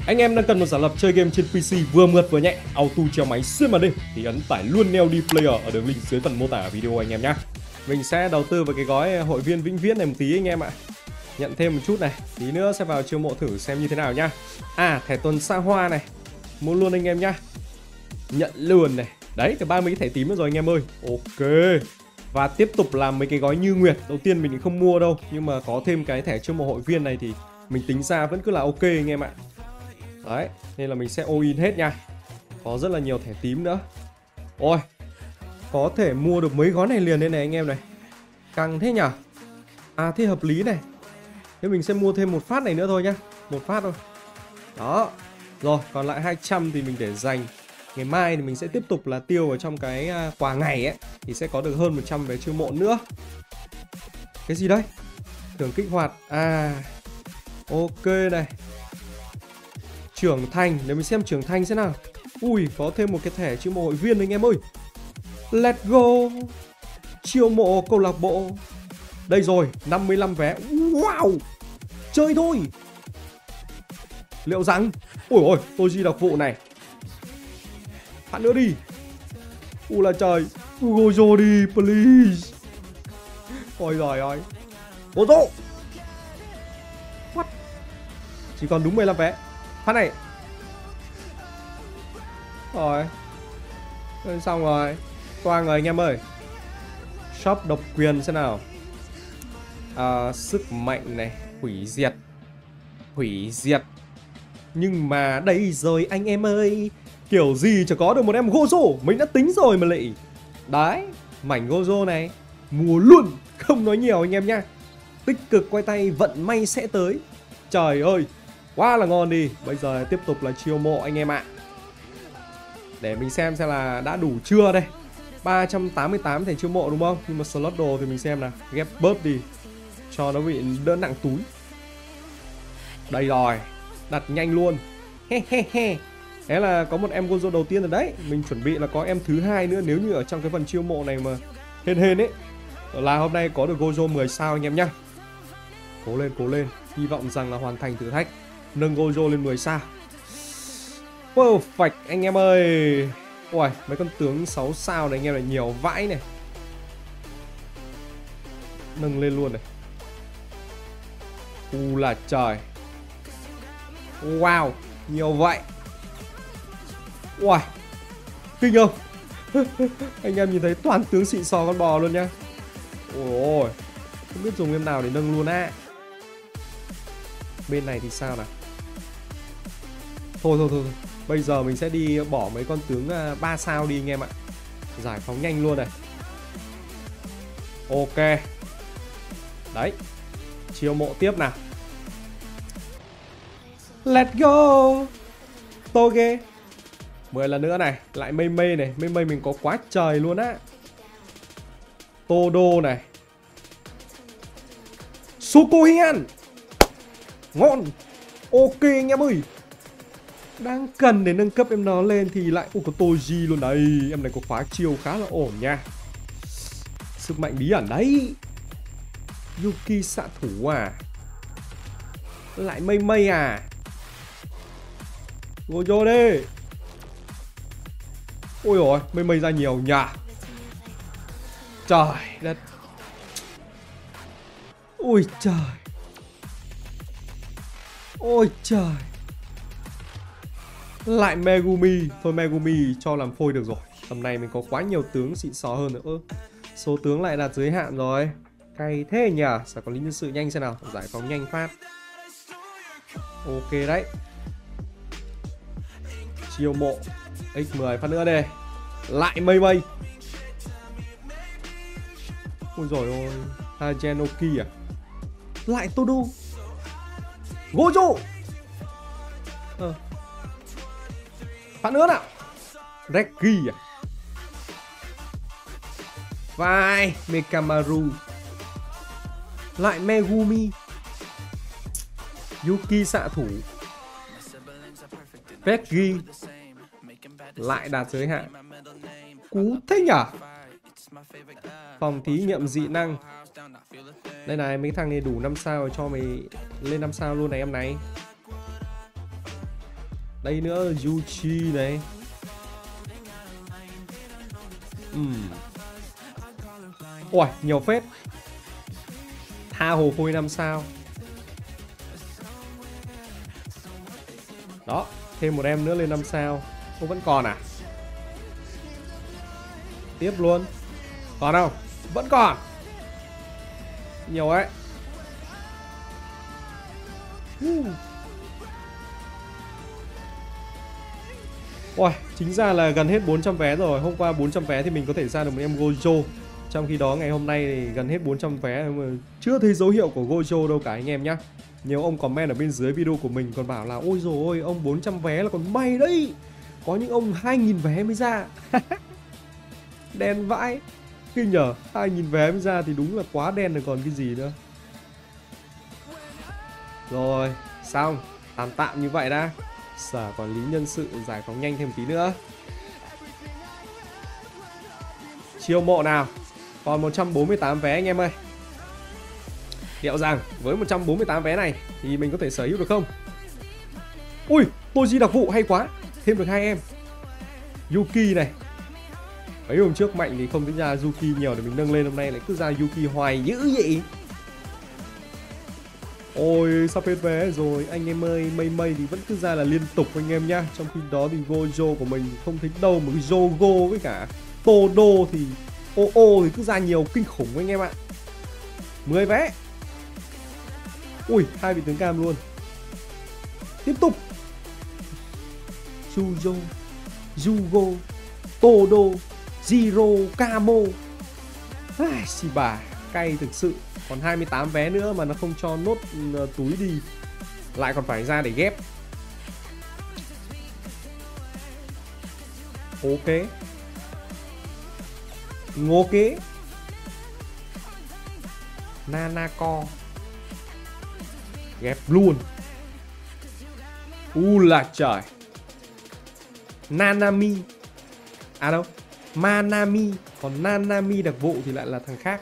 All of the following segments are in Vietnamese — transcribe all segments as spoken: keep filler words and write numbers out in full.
Anh em đang cần một giả lập chơi game trên pê xê vừa mượt vừa nhẹ, auto treo máy xuyên màn đêm thì ấn tải luôn Neo D Player ở đường link dưới phần mô tả video anh em nhé. Mình sẽ đầu tư vào cái gói hội viên vĩnh viễn này một tí anh em ạ. Nhận thêm một chút này, tí nữa sẽ vào chiêu mộ thử xem như thế nào nhá. À, thẻ tuần xa hoa này, mua luôn anh em nhá. Nhận luôn này. Đấy, được ba mươi cái thẻ tím rồi anh em ơi. Ok. Và tiếp tục làm mấy cái gói như nguyệt. Đầu tiên mình không mua đâu, nhưng mà có thêm cái thẻ chiêu mộ hội viên này thì mình tính ra vẫn cứ là ok anh em ạ. Đấy, nên là mình sẽ all in hết nha. Có rất là nhiều thẻ tím nữa. Ôi, có thể mua được mấy gói này liền đây này anh em này. Căng thế nhở. À, thế hợp lý này. Thế mình sẽ mua thêm một phát này nữa thôi nhá. Một phát thôi. Đó. Rồi, còn lại hai trăm thì mình để dành. Ngày mai thì mình sẽ tiếp tục là tiêu vào trong cái quà ngày ấy. Thì sẽ có được hơn một trăm vé chiêu mộ nữa. Cái gì đấy? Thưởng kích hoạt. À, ok này. Trưởng thành, để mình xem trưởng thành xem nào. Ui, có thêm một cái thẻ chiêu mộ hội viên anh em ơi. Let's go. Chiêu mộ câu lạc bộ. Đây rồi, năm mươi lăm vé. Wow. Chơi thôi. Liệu rằng. Ui ôi, Toji đặc vụ này. Phát nữa đi. Ui là trời. Gojo đi, please. Ôi giời ơi. Gojo. What? Chỉ còn đúng mười lăm vé. Phát này. Rồi. Xong rồi. Toang rồi anh em ơi. Shop độc quyền xem nào. À, sức mạnh này. Hủy diệt. Hủy diệt. Nhưng mà đây rồi anh em ơi. Kiểu gì chẳng có được một em Gojo. Mình đã tính rồi mà lại. Đấy. Mảnh Gojo này. Mua luôn. Không nói nhiều anh em nha. Tích cực quay tay vận may sẽ tới. Trời ơi. Quá là ngon đi. Bây giờ tiếp tục là chiêu mộ anh em ạ. Để mình xem xem là đã đủ chưa đây. Ba trăm tám mươi tám thẻ chiêu mộ đúng không? Nhưng mà slot đồ thì mình xem nào. Ghép bớt đi cho nó bị đỡ nặng túi. Đây rồi. Đặt nhanh luôn. He he he. Thế là có một em Gojo đầu tiên rồi đấy. Mình chuẩn bị là có em thứ hai nữa. Nếu như ở trong cái phần chiêu mộ này mà hên hên ấy, là hôm nay có được Gojo mười sao anh em nhá. Cố lên cố lên. Hy vọng rằng là hoàn thành thử thách. Nâng Gojo lên mười sao. Perfect anh em ơi. Ui, mấy con tướng sáu sao này anh em này nhiều vãi này. Nâng lên luôn này. U là trời. Wow, nhiều vậy. Ui, kinh không? Anh em nhìn thấy toàn tướng xịn sò con bò luôn nhá. Ôi, không biết dùng em nào để nâng luôn á. Bên này thì sao nào? Thôi thôi thôi, bây giờ mình sẽ đi bỏ mấy con tướng ba sao đi anh em ạ. Giải phóng nhanh luôn này. Ok. Đấy. Chiêu mộ tiếp nào. Let's go. Toge. mười lần nữa này. Lại mây mây này. Mây mây mình có quá trời luôn á. Todo này. Sukohian. Ngon. Ok anh em ơi. Đang cần để nâng cấp em nó lên thì lại ủa, có Toji luôn đấy. Em này có khóa chiêu khá là ổn nha. Sức mạnh bí ẩn đấy. Yuki xạ thủ à. Lại mây mây à. Gojo đi. Ôi ôi, mây mây ra nhiều nhỉ. Trời đất. Ôi trời. Ôi trời. Lại Megumi. Thôi Megumi cho làm phôi được rồi. Tầm này mình có quá nhiều tướng xịn xò hơn nữa. Ơ, số tướng lại đạt giới hạn rồi. Cay thế nhỉ. Sao có lính nhân sự nhanh xem nào. Giải phóng nhanh phát. Ok đấy. Chiêu mộ nhân mười phát nữa đây. Lại mây mây. Ôi dồi ôi. Hagenoki à. Lại Todo. Gojo. Ờ. Phát nữa nào. Regi à. Vai Mekamaru. Lại Megumi. Yuki xạ thủ. Regi. Lại đạt giới hạn. Cú thế nhở. Phòng thí nghiệm dị năng. Đây này, mấy thằng này đủ năm sao rồi cho mày lên năm sao luôn này em này. Đây nữa, Yuchi này. Ừm. Ôi, nhiều phết. Tha hồ phôi năm sao. Đó, thêm một em nữa lên năm sao. Không vẫn còn à? Tiếp luôn. Còn không? Vẫn còn. Nhiều ấy. Ôi, chính ra là gần hết bốn trăm vé rồi. Hôm qua bốn trăm vé thì mình có thể ra được một em Gojo. Trong khi đó ngày hôm nay thì gần hết bốn trăm vé mà chưa thấy dấu hiệu của Gojo đâu cả anh em nhá. Nhiều ông comment ở bên dưới video của mình còn bảo là ôi dồi ôi, ông bốn trăm vé là còn may đấy. Có những ông hai nghìn vé mới ra. Đen vãi. Kinh nhở, hai nghìn vé mới ra thì đúng là quá đen rồi còn cái gì nữa. Rồi, xong. Tạm tạm như vậy đã. Sở quản lý nhân sự giải phóng nhanh thêm một tí nữa. Chiêu mộ nào. Còn một trăm bốn mươi tám vé anh em ơi. Liệu rằng với một trăm bốn mươi tám vé này thì mình có thể sở hữu được không? Ui, Toji đặc vụ hay quá. Thêm được hai em. Yuki này. Mấy hôm trước mạnh thì không tính ra Yuki nhiều để mình nâng lên, hôm nay lại cứ ra Yuki hoài dữ vậy. Ôi sắp hết vé rồi anh em ơi. Mây mây thì vẫn cứ ra là liên tục anh em nhá. Trong khi đó thì Gojo của mình không thấy đâu. Mà cái Jogo với cả Todo thì ô ô thì cứ ra nhiều kinh khủng anh em ạ. mười vé. Ui, hai vị tướng cam luôn. Tiếp tục. Suzo, Yugo, Todo, Zero, Camo. Ai xì bà, cay thực sự. Còn hai mươi tám vé nữa mà nó không cho nốt uh, túi đi. Lại còn phải ra để ghép. Ok. Ngô kế. Nanako. Ghép luôn. U là trời. Nanami. À đâu, Manami. Còn Nanami đặc vụ thì lại là thằng khác.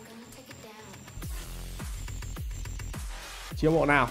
Chiêu mộ nào.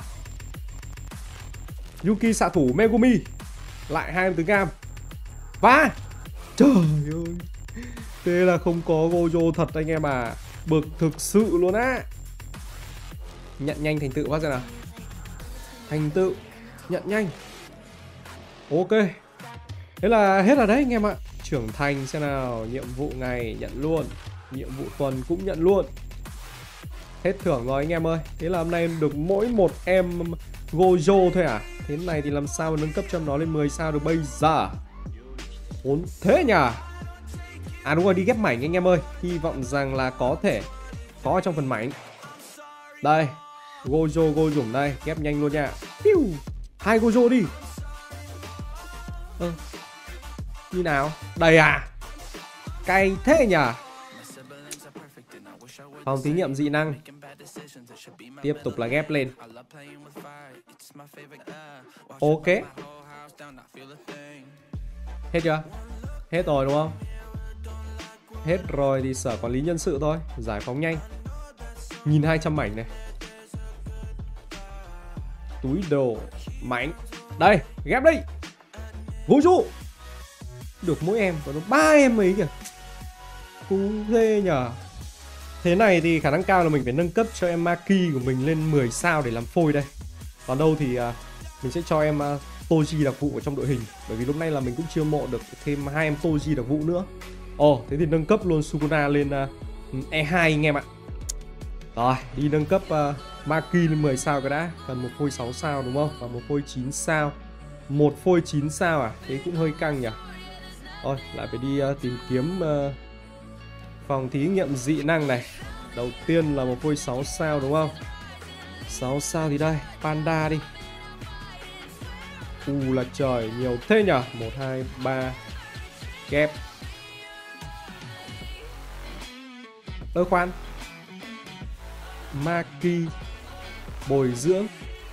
Yuki xạ thủ Megumi. Lại hai tướng cam. Và trời ơi, thế là không có Gojo thật anh em à. Bực thực sự luôn á. Nhận nhanh thành tựu phát ra nào. Thành tựu nhận nhanh. Ok. Thế là hết rồi đấy anh em ạ. Trưởng thành xem nào. Nhiệm vụ ngày nhận luôn. Nhiệm vụ tuần cũng nhận luôn. Hết thưởng rồi anh em ơi. Thế là hôm nay được mỗi một em Gojo thôi à. Thế này thì làm sao mà nâng cấp cho nó lên mười sao được bây giờ. Ốn thế nhỉ. À đúng rồi, đi ghép mảnh anh em ơi. Hy vọng rằng là có thể có trong phần mảnh. Đây, Gojo Go Dũng đây. Ghép nhanh luôn nha. Hai Gojo đi. Ơ, như nào? Đây à. Cay thế nhỉ. Phòng thí nghiệm dị năng. Tiếp tục là ghép lên. Ok. Hết chưa? Hết rồi đúng không? Hết rồi thì sở quản lý nhân sự thôi. Giải phóng nhanh. Nghìn hai trăm mảnh này. Túi đồ. Mảnh. Đây, ghép đi. Gojo. Được mỗi em, còn nó ba em ấy kìa. Cũng ghê nhờ. Thế này thì khả năng cao là mình phải nâng cấp cho em Maki của mình lên mười sao để làm phôi đây. Còn đâu thì uh, mình sẽ cho em uh, Toji đặc vụ ở trong đội hình. Bởi vì lúc này là mình cũng chưa mộ được thêm hai em Toji đặc vụ nữa. Ồ, oh, thế thì nâng cấp luôn Sukuna lên uh, E hai anh em ạ. Rồi, đi nâng cấp uh, Maki lên mười sao cái đã. Cần một phôi sáu sao đúng không? Và một phôi chín sao. Một phôi chín sao à? Thế cũng hơi căng nhỉ. Thôi, lại phải đi uh, tìm kiếm uh, phòng thí nghiệm dị năng này. Đầu tiên là một phôi sáu sao đúng không? sáu sao thì đây, Panda đi. U là trời, nhiều thế nhỉ. Một, hai, ba. Kép. Ơ khoan. Maki. Bồi dưỡng.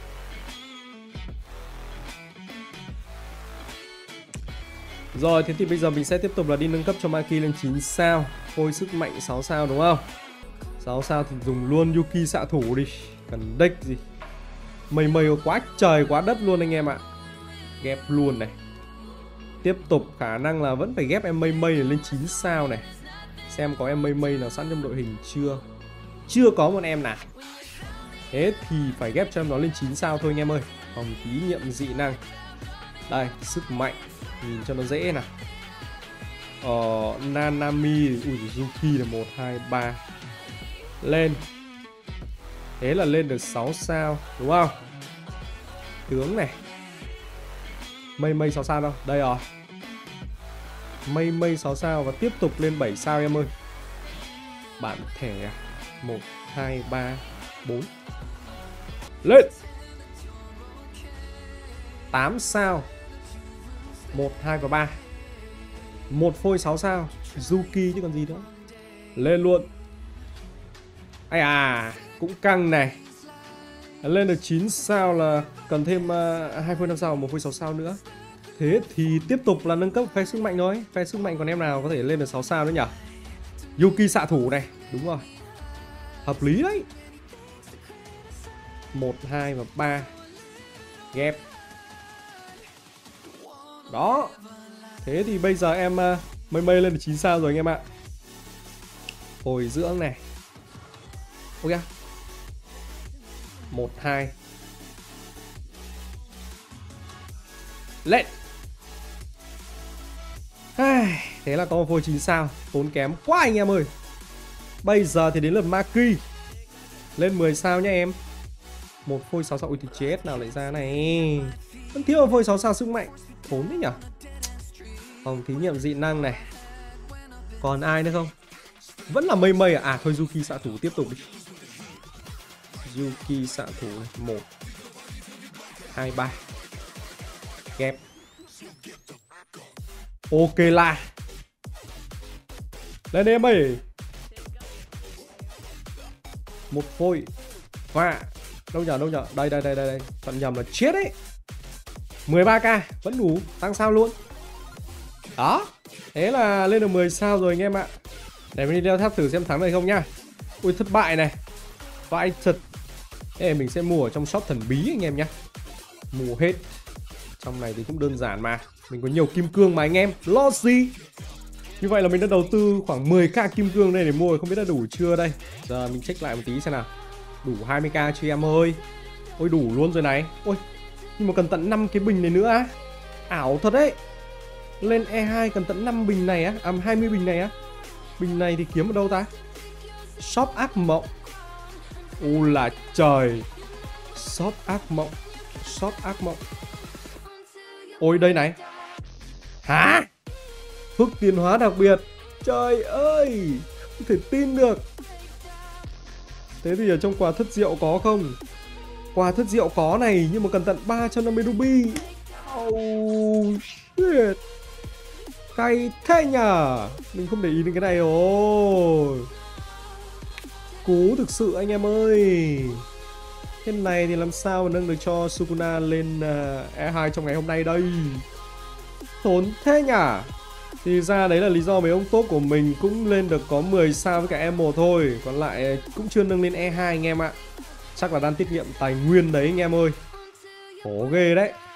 Rồi, thế thì bây giờ mình sẽ tiếp tục là đi nâng cấp cho Maki lên chín sao. Phôi sức mạnh sáu sao đúng không? sáu sao thì dùng luôn Yuki xạ thủ đi. Cần deck gì. Mây mây quá trời quá đất luôn anh em ạ. Ghép luôn này. Tiếp tục khả năng là vẫn phải ghép em Mây Mây lên chín sao này. Xem có em Mây Mây nào sẵn trong đội hình chưa. Chưa có một em nào. Thế thì phải ghép cho em nó lên chín sao thôi anh em ơi. Phòng thí nghiệm dị năng. Đây, sức mạnh. Nhìn cho nó dễ nào. Ờ, Nanami. Ui, Yuki là một, hai, ba. Lên. Thế là lên được sáu sao. Đúng không? Tướng này. Mây Mây sáu sao đâu. Đây rồi. Mây Mây sáu sao và tiếp tục lên bảy sao em ơi. Bản thể một, hai, ba, bốn. Lên. tám sao. một, hai và ba. Một phôi sáu sao. Yuki chứ còn gì nữa. Lên luôn. Ai à, cũng căng này. Lên được chín sao là cần thêm uh, hai phôi năm sao, một phôi sáu sao nữa. Thế thì tiếp tục là nâng cấp phe sức mạnh thôi. Phe sức mạnh còn em nào có thể lên được sáu sao nữa nhỉ? Yuki xạ thủ này, đúng rồi. Hợp lý đấy. một, hai và ba. Ghép. Đó. Thế thì bây giờ em uh, Mây Mây lên được chín sao rồi anh em ạ. Hồi dưỡng này. Ok. một, hai. Lên. Thế là có một phôi chín sao. Tốn kém quá anh em ơi. Bây giờ thì đến lượt Maki. Lên mười sao nhé em. Một phôi sáu sao. Ui thì chết nào lại ra này. Vẫn thiếu một phôi sáu sao sức mạnh. Thốn đấy nhỉ. Phòng thí nghiệm dị năng này. Còn ai nữa không? Vẫn là Mây Mây à? À thôi Yuki xạ thủ tiếp tục đi. Yuki xạ thủ này. một, hai, ba. Ghép. Ok là. Lên em ơi. Một phôi. Và đâu nhờ đâu nhờ. Đây đây đây đây đây. Phần nhầm là chết đấy. mười ba k vẫn đủ. Tăng sao luôn. Đó. Thế là lên được mười sao rồi anh em ạ. Để mình đi đeo tháp thử xem thắng này không nhá. Ui thất bại này. Vãi thật. Thế mình sẽ mua ở trong shop thần bí anh em nhá. Mua hết. Trong này thì cũng đơn giản mà. Mình có nhiều kim cương mà anh em. Lo gì. Như vậy là mình đã đầu tư khoảng mười k kim cương đây để mua. Không biết đã đủ chưa đây. Giờ mình check lại một tí xem nào. Đủ hai mươi k chưa em ơi. Ôi đủ luôn rồi này. Ôi. Nhưng mà cần tận năm cái bình này nữa á. Ảo thật đấy. Lên E hai cần tận năm bình này á. À hai mươi bình này á. Bình này thì kiếm ở đâu ta? Shop ác mộng. Ô là trời. Shop ác mộng. Shop ác mộng. Ôi đây này. Hả? Phước tiến hóa đặc biệt. Trời ơi. Không thể tin được. Thế thì ở trong quà thất diệu có không? Quà thất diệu có này. Nhưng mà cần tận ba trăm năm mươi ruby. Oh shit. Cay thế nhờ. Mình không để ý đến cái này rồi. Cú thực sự anh em ơi. Cái này thì làm sao mà nâng được cho Sukuna lên uh, E hai trong ngày hôm nay đây. Thốn thế nhỉ. Thì ra đấy là lý do mấy ông top của mình cũng lên được có mười sao với cả E một thôi. Còn lại cũng chưa nâng lên E hai anh em ạ. Chắc là đang tiết kiệm tài nguyên đấy anh em ơi. Khổ ghê đấy.